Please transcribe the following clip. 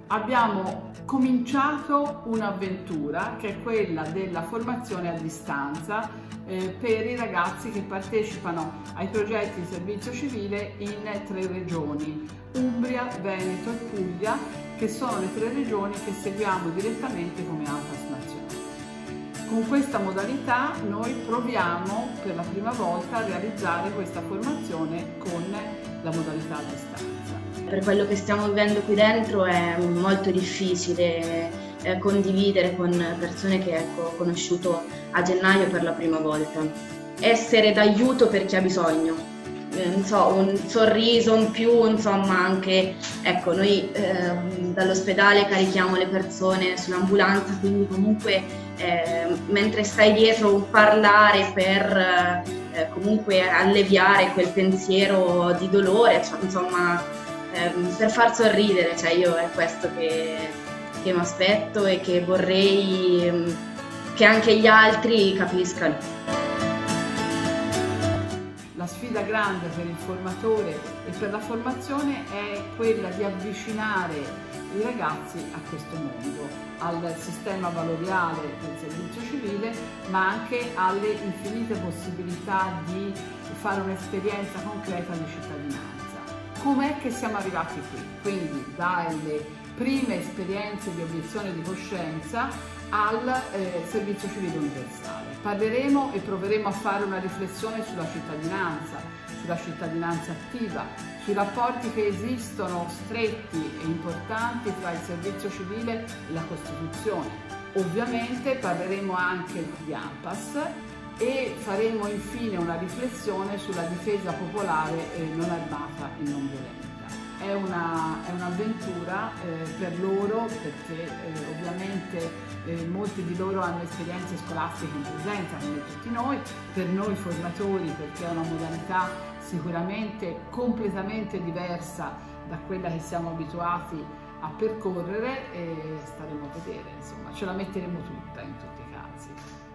abbiamo cominciato un'avventura che è quella della formazione a distanza per i ragazzi che partecipano ai progetti di servizio civile in 3 regioni, Umbria, Veneto e Puglia, che sono le 3 regioni che seguiamo direttamente come ANPAS nazionale. Con questa modalità noi proviamo per la prima volta a realizzare questa formazione con la modalità a distanza. Per quello che stiamo vivendo qui dentro è molto difficile condividere con persone che ho conosciuto a gennaio per la prima volta. Essere d'aiuto per chi ha bisogno, non so, un sorriso in più, insomma anche, ecco, noi dall'ospedale carichiamo le persone sull'ambulanza, quindi comunque mentre stai dietro un parlare per comunque alleviare quel pensiero di dolore, cioè, insomma per far sorridere, cioè io è questo che mi aspetto e che vorrei che anche gli altri capiscano. La sfida grande per il formatore e per la formazione è quella di avvicinare i ragazzi a questo mondo, al sistema valoriale del servizio civile, ma anche alle infinite possibilità di fare un'esperienza concreta di cittadinanza. Com'è che siamo arrivati qui? Quindi dalle prime esperienze di obiezione di coscienza al servizio civile universale. Parleremo e proveremo a fare una riflessione sulla cittadinanza attiva, sui rapporti che esistono stretti e importanti tra il servizio civile e la Costituzione. Ovviamente parleremo anche di ANPAS e faremo infine una riflessione sulla difesa popolare non armata e non violenta. È un'avventura per loro perché ovviamente molti di loro hanno esperienze scolastiche in presenza come tutti noi, per noi formatori perché è una modalità sicuramente completamente diversa da quella che siamo abituati a percorrere e staremo a vedere, insomma, ce la metteremo tutta in tutti i casi.